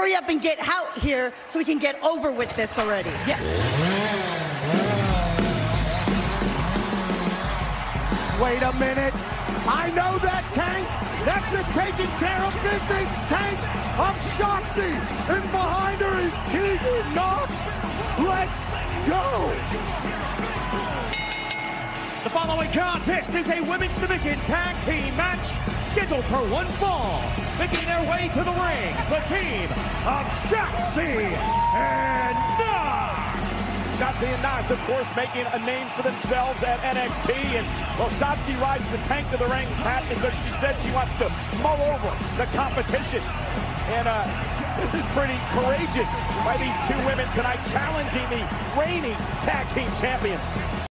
hurry up and get out here so we can get over with this already. Yes. Wait a minute. I know that tank. That's the taking care of business tank of Shotzi. And behind her is Tegan Knox. Let's go. The following contest is a women's division tag team match scheduled for one fall. Making their way to the ring, the team of Shotzi and Knox. Shotzi and Knox, of course, making a name for themselves at NXT. And, well, Shotzi rides the tank to the ring, Pat, because she said she wants to mull over the competition. And this is pretty courageous by these two women tonight, challenging the reigning tag team champions.